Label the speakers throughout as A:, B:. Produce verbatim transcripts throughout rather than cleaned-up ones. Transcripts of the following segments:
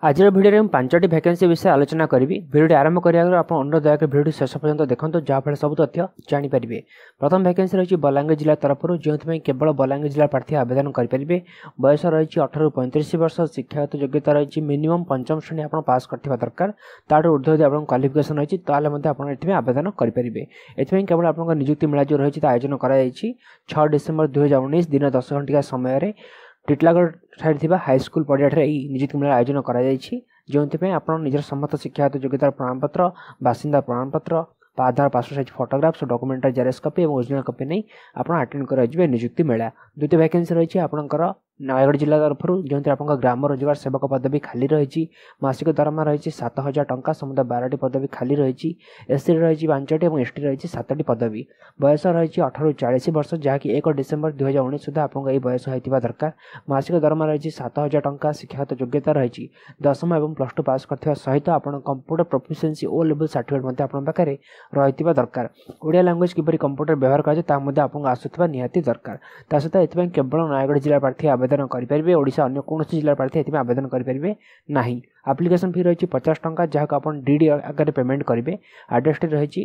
A: आज भिडियो में पांचटी वैकेंसी विषय आलोचना करी। भिडियो आरंभ करने आगे आप अनुरोध दयाक भिडियो शेष पर्यंत देखो जहाँफल सब तथ्य जानीपारे। प्रथम वैकेंसी रही बलांगीर जिला तरफ जो केवल बलांगीर जिला प्रार्थी आवेदन करेंगे। बयस रही अठारह पैंतीस वर्ष। शिक्षागत योग्यता रही मिनिमम पंचम श्रेणी आप पास करथिबा दरकार। तार ऊर्ध्व यदि आप क्वालिफिकेशन रही तो आवेदन करेंगे। एथि केवल आप नियुक्ति मेला जो रही आयोजन कर छह डिसेम्बर दुई हजार उन्नीस दिन दस घंटिका समय टिटलागढ़ ठारे हाईस्कल पड़ियाठे नियुक्ति मेला आयोजन कर आप निजर समस्त शिक्षागत योग्यतार प्रमाणपत्र, बासिंदा प्रमाणपत्र, Aadhaar passport size photographs, document xerox copy और ओरिजिनल कॉपी नहीं आप अटेंड कर नियुक्ति मेला। द्वितीय वैकेंसी रही आपंकर नयगढ़ जिला तरफ जो आप ग्राम रोजगार सेवक पदवी खाली रही। मासिक दरमा रही सात हजार टंका। समुदाय बारह पदवी खाली रही। एससी रही पांचटी और एसटी रही सातटी पदवी। बयस रही अठारह चालीस वर्ष जहाँकि एक डिसेम्बर दुई हजार उन्नीस सुधा आपको बयस होता दरकार। मासिक दरमा रही सात हजार टंका। शिक्षागत योग्यता रही दशम और प्लस टू पास करथिबा सहित आप computer proficiency O level certificate आप पाखे रही दरकार। ओडिया लैंग्वेज किपरि कंप्यूटर व्यवहार कराए आपको आसुवा निहाती दरकार। ता सहित एथि केवल नयगढ़ जिला प्रार्थी आवेदन करेंगे। ओडिशा अन्य कौन जिला प्रार्थी एथि आवेदन करेंगे नहीं। एप्लिकेशन फी रही पचास टंका जहाँ को आप डीडी आगे पेमेंट करेंगे। एड्रेस रही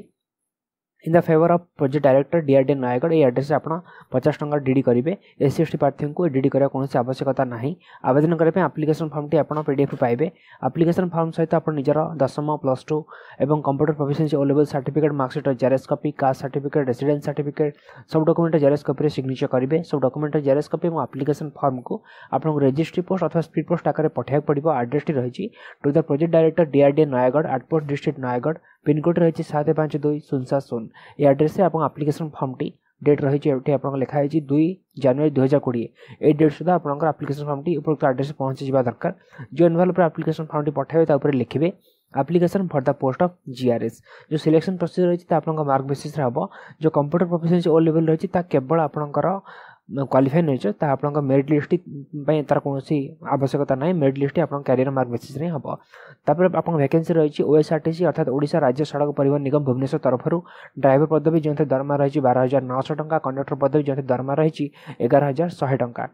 A: in the favour of project director DRD Nayagarh. ये एड्रेस आप पचास टंका डीडी करेंगे। एससी एसटी प्रार्थी को डीडी करने कौन आवश्यकता नहीं। आवेदन करने एप्लिकेशन फॉर्म टी आप पीडीएफ पाइबे। एप्लिकेशन फॉर्म सहित आप निजर दशम प्लस टू और computer proficiency O level certificate, marksheet xerox copy, caste certificate, residence certificate सब डॉक्यूमेंट जेरक्स कॉपी सिग्नेचर करेंगे। सब डॉक्यूमेंट जेरक्स कॉपी और एप्लिकेशन फॉर्म को आपको रजिस्ट्री पोस्ट अथवा स्पीड पोस्ट आकार पठाइक पड़ो। एड्रेस रही to the project director DRD Nayagarh, outpost district Nayagarh, pincode रही सात पाँच दुई शून्य सात शून्य। ये एड्रेस आप एप्लिकेशन फॉर्म टी डेट रही आप लिखाई दुई जनवरी दुई हजार कोड़े ए डेट सुधा आपंकर एप्लिकेशन फॉर्म टी उपरोक्त एड्रेस पहुँची जा दरकार। जो इनवॉल्व एप्लिकेशन फॉर्म टी पठाइबे लिखिए application for the post of GRS. जो सिलेक्शन प्रोसीजर रही है मार्क बेसिस हम। जो कंप्यूटर प्रोफिशिएंसी ओ लेवल रही केवल आपंकर क्वालिफाई नहीं आप मेरिट लिस्ट तार कौन आवश्यकता ना। मेरिट लिस्ट आप कैरियर मार्क बेसिस हम। तापर आप वैकेंसी रही ओएसआरटीसी अर्थात ओडिशा राज्य सड़क परिवहन निगम भुवनेश्वर तरफ ड्राइवर पदवी जो दरमा रही बारह हजार नौश टंका। कंडक्टर पदवी जो दरमा रही एगार हजार शहे टंका।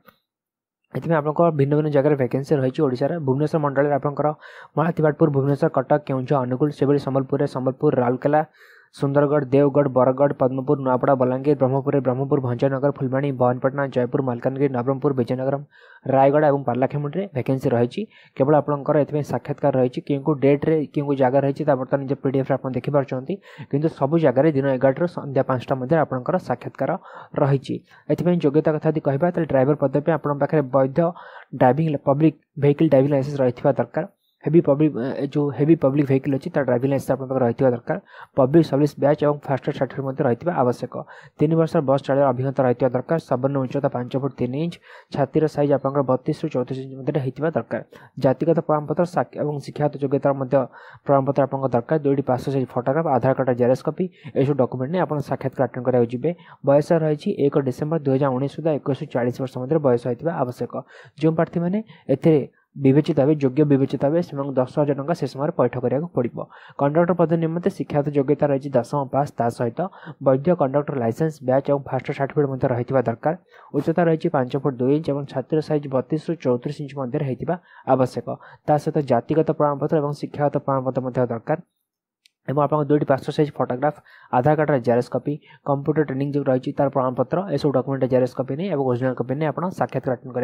A: एथि आप भिन्न भिन्न जगह वैकेंसी रही ओडिशा भुवनेश्वर मंडल आपंकर महाथिबाटपुर, भुवनेश्वर, कटक, केउंझर, अनुगुल से संबलपुर, संबलपुर, राउरकेला, सुंदरगढ़, देवगढ़, बरगढ़, पद्मपुर, नुआपड़ा, बलांगीर, ब्रह्मपुर, ब्रह्मपुर, भंजनगर, फुलबाणी, भवानीपटना, जयपुर, मालकानगिरी, नवरंगपुर, विजयनगरम, रायगढ़ और पारलाखेमुंडी वैकेंसी रही। केवल आपंकर ए साक्षात्कार रही क्यों डेट रे क्यों जगह रही बर्तमान निज पीडीएफ आप देखिपारे कि सब जगह दिन एगार संध्या पाँचटा मध्य आपंकर साक्षात्कार रही। योग्यता कथा कहवा तो ड्राइवर पदवी आप वैध driving public vehicle driving licence रही दरकार। हेवी पब्लिक जो हेवी पब्लिक व्हीकल अच्छी ड्राइविंग लाइसेंस आप रही दरकार। पब्लिक सर्विस बैच और फास्टैग सर्टिफिकेट रही आवश्यक। तीन वर्ष बस चलाइर अभिज्ञता रही दरकार। सवर्ण उच्चता पांच फुट तीन इंच। छातीर साइज आप बतीस रु चौतीस इंच मध्य होता दरकार। जातिगत प्रमाणपत्र और शिक्षागत योग्यता प्रमाणपत्र आप दरकार। दुईटी passport size photograph, Aadhaar card xerox copy ये सब डॉक्यूमेंट नहीं आप साक्षात्कार अटेंड कराए। बयस रही एक डिसेम्बर दुई हजार उन्नीस सुधा एक चालीस वर्ष मध्य बयस होता आवश्यक। जो प्रार्थी मैंने ए विवेचित हे योग्य विवेचित हे दस हजार टंका से समय पैठ करा पड़ो। कंडक्टर पद निमंते शिक्षागत योग्यता रही दशम पास ता सहित वैध कंडक्टर लाइसेंस बैच और फास्टैग सर्टिफिकेट रही दरकार। उच्चता रही पांच फुट दुई इंच और छातीर साइज बतीस रु चौतीस इंच मध्य होता आवश्यक। ता सहित जातिगत प्रमाणपत्र और शिक्षागत प्रमाणपत्र दरकार। एवं आप दुईटी passport size photograph, Aadhaar card xerox copy, computer training जो रही तार प्रमाणपत्र ये सब डॉक्यूमेंट जेरक्स कॉपी नहीं और ओरिजिनल कॉपी नहीं आप साक्षात्कार अटेंड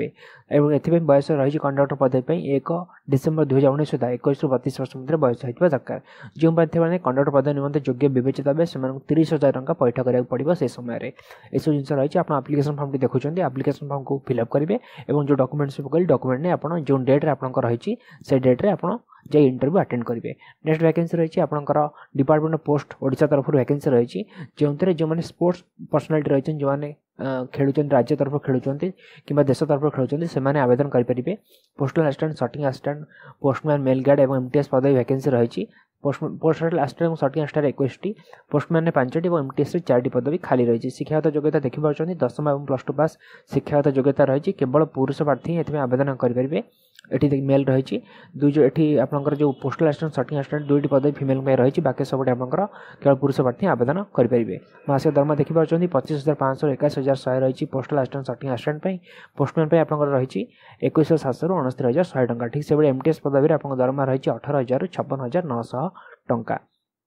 A: कराए। एथि बयस रही कंडक्टर पदवी एक डिसेम्बर दुई हजार उन्नीस सुधा एक बतीस वर्ष मध्य बयस होता दरकार। जो प्रार्थी मैंने कंडक्टर पदवी निमंते योग्य विवेचित हे से तीस हजार टंका पैठ करा पड़ो से समय ये सब जिन रही आप एप्लिकेशन फॉर्म देखुं। एप्लिकेशन फॉर्म को फिलअप करेंगे और जो डॉक्यूमेंट सब कहली डॉक्यूमेंट नहीं आप जो डेट्रे आप रही से डेट्रे आप जे इंटरव्यू अटेंड करेंगे। नेक्स्ट वैकेंसी रही आपंकर डिपार्टमेंट ऑफ पोस्ट ओडिशा तरफ वैकेंसी रही जो जो मैंने स्पोर्ट्स पर्सनालिटी रही जो मैंने खेलुं राज्य तरफ खेलुं कि देश तरफ खेलुं से आवेदन करेंगे। Postal assistant, sorting assistant, postman, mail guard और एमटीएस पदवी वैकेंसी रही पोस्ट पोस्टल असिस्टेंट और सर्टिंग असिस्टेंट इक्कीस टी, पोस्टमैन पांचटी और एमटीएस चार पदवी खाली रही। शिक्षागत योग्यता देखिए दशम और प्लस टू पास शिक्षागत योग्यता रही। केवल पुरुष प्रार्थी एथि आवेदन करेंगे। एटी मेल रही दुई एटी आपंकर जो पोस्टल असिस्टेंट सर्टिंग असिस्टेंट दुईटी पदवी फिमेल में रही। बाकी सब आपंकर केवल पुरुष प्रार्थी आवेदन करेंगे। मासिक दरमा देखिए पच्चीस हजार पाँच सौ एकाश हजार शहे रही postal assistant sorting assistant postman आपंकर रही इक्कीस सात सौ अणस्तरी हजार शहे टंका। ठीक से एमटीएस पदवी आप दरमा रही अठारह हजार छप्पन हजार नौश टंका।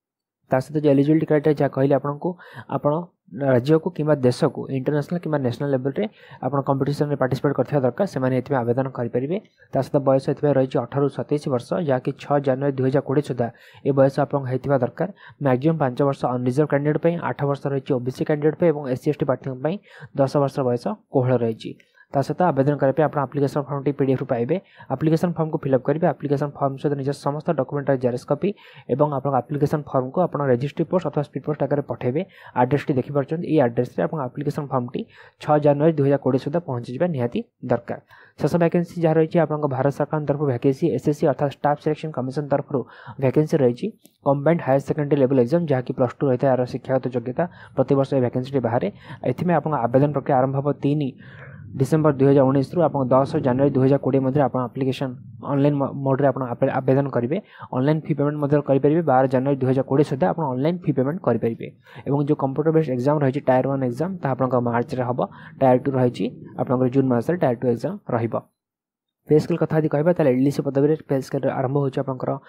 A: ता सहित जो एलिजिबिलिटी क्राइटेरिया जहाँ कहले आपको आपण राज्य को कि देश को इंटरनेशनल कि नेशनल लेवल रे आपण कंपटीशन में पार्टिसिपेट करथिबा दरकार से एथि आवेदन करेंगे। ता सहित बयस एथि रही अठारह सतैश वर्ष जहाँकि छह जनवरी दुई हजार कोड़े सुधा ये बयस आप दरकार। मैक्सिमम पांच वर्ष अनरिजर्व कैंडिडेट आठ वर्ष रही ओबीसी कैंडिडेट और एससी एसटी प्रार्थी दस वर्ष बयस कोहल रही। ता सहित आवेदन करने आप आप्लिकेशन फॉर्म टी पीडीएफ पाइबे। आप्लिकेशन फॉर्म को फिलअप करेंगे। आप्लिकेशन फॉर्म सहित निज समस्त डॉक्यूमेंट जेरक्स कॉपी और आप आप्लिकेशन फॉर्म को आप रजिस्ट्री पोस्ट अथवा स्पीड पोस्ट आकार पठेबे। एड्रेस टी देखि पारछन ये एड्रेस रे आप आप्लिकेशन फॉर्म टी छह जनवरी दुई हजार कोड़े सुधा पहुंची जाए निहाती दरकार। शेष वैकेंसी जहाँ रही आप भारत सरकार तरफ वैकेंसी एसएससी अर्थात स्टाफ सिलेक्शन कमिशन तरफ वैकेंसी रही combined higher secondary level exam जहाँकि प्लस टू रही है यार शिक्षागत योग्यता प्रति वर्ष वैकेंसी बाहर। एथि आप आवेदन प्रक्रिया आरंभ हम तीन डिसेम्बर दुई हजार उन्नीस रु आप दस जनवरी दुई हजार कोड़े मध्य आप आप्लिकेशन ऑनलाइन मोड रे आप आवेदन करेंगे। ऑनलाइन फी पेमेंट मध्य करेंगे। बारह जनवरी दुई हजार कोड़े सुधा आप ऑनलाइन फी पेमेंट करेंगे। और जो कंप्यूटर बेस्ड एग्जाम रही टायर वन एग्जाम आप मार्च रे हम। टायर टू रही आप जून मास टायर टू एग्जाम रहा। पे स्केल कथा कहबा एलडीसी पदवी पे स्केल आरंभ होकर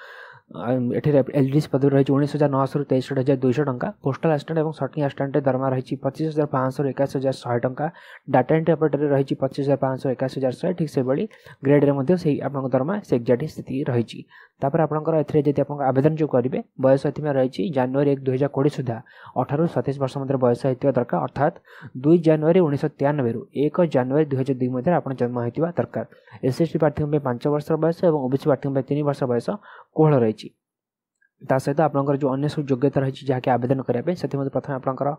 A: एठी एलडीसी पदवी रही उन्नीस हजार नौ सौ तेईस हजार दुईश टंका। पोस्टल असिस्टेंट और सर्टिंग असिस्टेंट दरमा रही पच्चीस हजार पाँच सौ एकाश हजार शहे टंका। डाटा एंट्री ऑपरेटर रही पच्चीस हजार पाँच सौ एकाश हजार शहे। ठीक से भाई ग्रेड रे आप दरमा से एक्जाक्ट स्थिति रही। तापर आपंकर एथि आप आवेदन जो करेंगे बयस एथि रही जनवरी एक दुई हजार कोड़े सुधा अठारह सतैश वर्ष मध्य बयस होता दरकार। अर्थात दुई जनवरी उन्नीस तेयानबे रु एक जनवरी दुई हजार दुई मध्य आप जन्म होता दरकार। एस एस टी प्रार्थी पांच वर्ष बयस और ओबीसी प्रार्थी तीन वर्ष बयस कोहल रही। ता सहित आपंकर जो अन्य सब योग्यता रही जहाँकि आवेदन करने से प्रथम आपंकर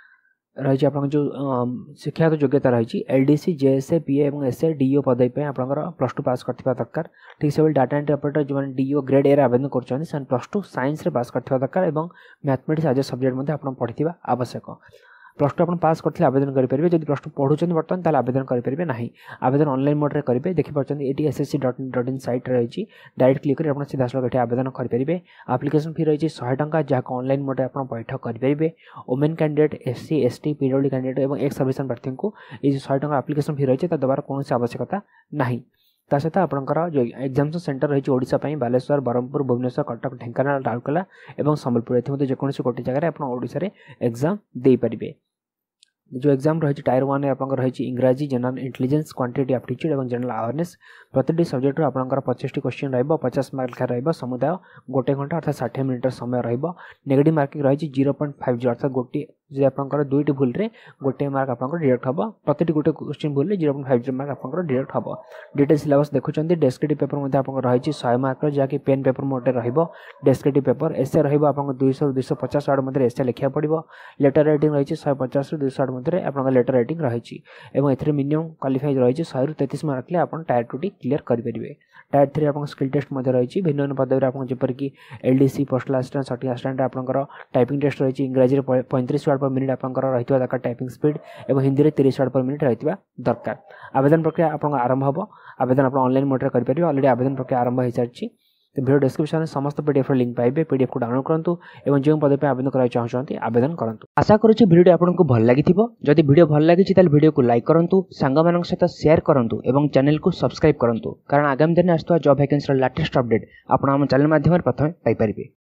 A: रही आप जो शिक्षागत योग्यता रही एलडीसी जेएसए पीए और एसए डीओ पदवी आपंकर प्लस टू पास करथिबा दरकार। ठीक से डाटा एंट्री ऑपरेटर जो डीओ ग्रेड ए आवेदन कर प्लस टू साइंस रे पास करथिबा दरकार और मैथमेटिक्स आज सब्जेक्ट मध्य आप पढ़िथिबा आवश्यक। प्लस टू आप पास करते आवेदन करेंगे। जब प्लस टू पढ़ुं बर्तमान ताल आवेदन करेंगे ना। आवेदन ऑनलाइन मोड रे करेंगे। देखिए ये SSC dot in dot in site रही डायरेक्ट क्लिक कर सीधा सड़क आवेदन करेंगे। आप्लिकेशन फी रही शहे टंका जहाँ ऑनलाइन मोड आप पैठ करेंगे। Women candidate SC ST PWD candidate और एक्स सर्विस प्रार्थी को ये शहे टंका आप्लिकेशन फी रही दबार कौन आवश्यकता ना। ता सहित आपंकर जो एग्जामिनेशन सेंटर रही ओडिशा बालेश्वर बरहमपुर भुवनेश्वर कटक ढेंकानाल राउरकेला और संबलपुर एथि जेकोसी गोटे जगह आप ओडिशा एग्जाम दे पारिबे। जो एग्जाम रही टायर वन आप रही इंग्राजी जनरल इंटेलिजेंस क्वांटिटी एप्टीट्यूड और जनरल अवेयरनेस प्रति सब्जेक्ट आपंकर पचास क्वेश्चन रही पचास मार्क लिखा रही समुदाय गोटे घंटा अर्थात साठ मिनट समय रहा। नेगेटिव मार्किंग रही जीरो पॉइंट फाइव जीरो अर्थात गोटे जो आपंकर दुईटी भूल रे गोटे मार्क आपंकर डायरेक्ट हम प्रति गोटे क्वेश्चन भूल zero point five zero mark आपंकर डायरेक्ट हम। डिटेल सिलेबस देखुं डेस्क्रिप्टिव पेपर मध्य आपंकर रही शहे मार्क जहाँकि पेन पेपर मोटे रही डेस्क्रिप्टिव पेपर एसे रही आप दुईश दुईश पचास आड़ मध्य एसे लिखा पड़ो। लेटर राइटिंग रही शहे पचास दुईश आड़ मध्य आप लेटर राइटिंग रही ए मिनिमम क्वालिफाई रही शहे तैंतीस मार्क आप टायर टू टी क्लीयर करेंगे। टायर थ्री आप स्किल टेस्ट रही भिन्न भिन्न पदवी आप जपरिक LDC postal assistant sorting assistant आपंकर टाइपिंग टेस्ट रही इंग्राजी पैंतीस वर्ड पर मिनिट आपंकर रही दरकार टाइपिंग स्पीड और हिंदी में तीस वर्ड पर मिनिट रही दरकार। आवेदन प्रक्रिया आप आरंभ हम। आवेदन आप ऑनलाइन मोड रे करेंगे। ऑलरेडी आवेदन प्रक्रिया आरंभ हो सारी। तो वीडियो डिस्क्रिप्शन में समस्त पीडीएफ लिंक पाइबे। पीडीएफ को डाउनलोड करूँ और जो पदवी आवेदन करना चाहते आवेदन करूँ। आशा करुच्ची वीडियो आपको भल लगी। जदि वीडियो भल लगी ताल वीडियो को लाइक करूँ सांग सहित शेयर करूँ और चैनल को सब्सक्राइब करूँ कारण आगामी दिन आसुवा जॉब वैकेंसी लेटेस्ट अपडेट आप चैनल माध्यम प्रथम पाइपर।